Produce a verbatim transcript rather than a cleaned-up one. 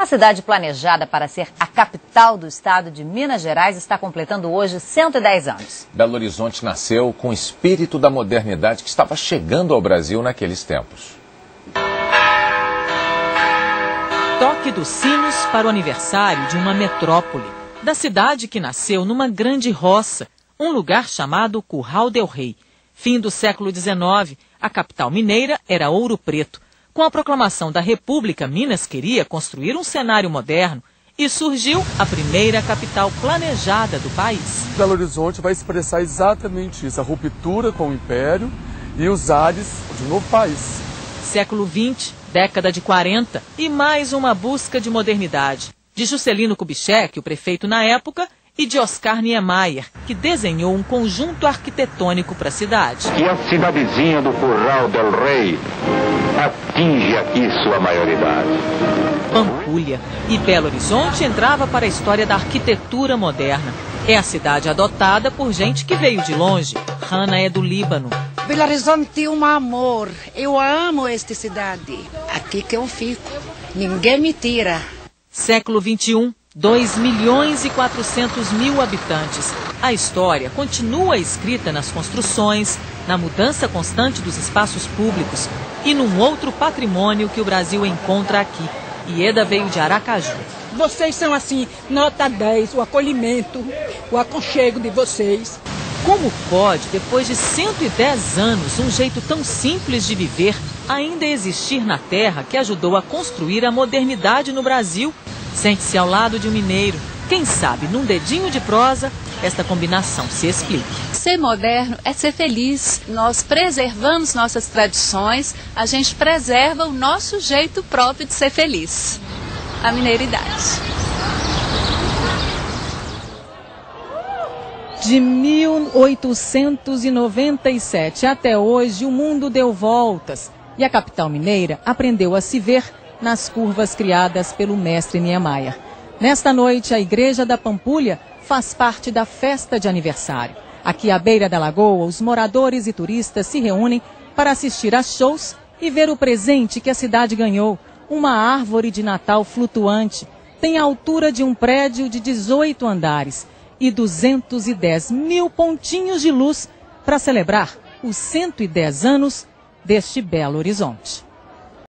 A cidade planejada para ser a capital do estado de Minas Gerais está completando hoje cento e dez anos. Belo Horizonte nasceu com o espírito da modernidade que estava chegando ao Brasil naqueles tempos. Toque dos sinos para o aniversário de uma metrópole, da cidade que nasceu numa grande roça, um lugar chamado Curral del Rei. Fim do século dezenove, a capital mineira era Ouro Preto. Com a proclamação da República, Minas queria construir um cenário moderno e surgiu a primeira capital planejada do país. Belo Horizonte vai expressar exatamente isso, a ruptura com o Império e os ares de um novo país. Século vinte, década de quarenta e mais uma busca de modernidade. De Juscelino Kubitschek, o prefeito na época, e de Oscar Niemeyer, que desenhou um conjunto arquitetônico para a cidade. E a cidadezinha do Curral del Rei atinge aqui sua maioridade. Pampulha. E Belo Horizonte entrava para a história da arquitetura moderna. É a cidade adotada por gente que veio de longe. Hannah é do Líbano. Belo Horizonte é um amor. Eu amo esta cidade. Aqui que eu fico. Ninguém me tira. Século vinte e um. dois milhões e quatrocentos mil habitantes. A história continua escrita nas construções, na mudança constante dos espaços públicos e num outro patrimônio que o Brasil encontra aqui. Ieda veio de Aracaju. Vocês são assim, nota dez, o acolhimento, o aconchego de vocês. Como pode, depois de cento e dez anos, um jeito tão simples de viver ainda existir na terra que ajudou a construir a modernidade no Brasil? Sente-se ao lado de um mineiro. Quem sabe, num dedinho de prosa, esta combinação se explique. Ser moderno é ser feliz. Nós preservamos nossas tradições, a gente preserva o nosso jeito próprio de ser feliz. A mineiridade. De mil oitocentos e noventa e sete até hoje, o mundo deu voltas e a capital mineira aprendeu a se ver nas curvas criadas pelo mestre Niemeyer. Nesta noite, a Igreja da Pampulha faz parte da festa de aniversário. Aqui à beira da lagoa, os moradores e turistas se reúnem para assistir a shows e ver o presente que a cidade ganhou, uma árvore de Natal flutuante. Tem a altura de um prédio de dezoito andares e duzentos e dez mil pontinhos de luz para celebrar os cento e dez anos deste Belo Horizonte.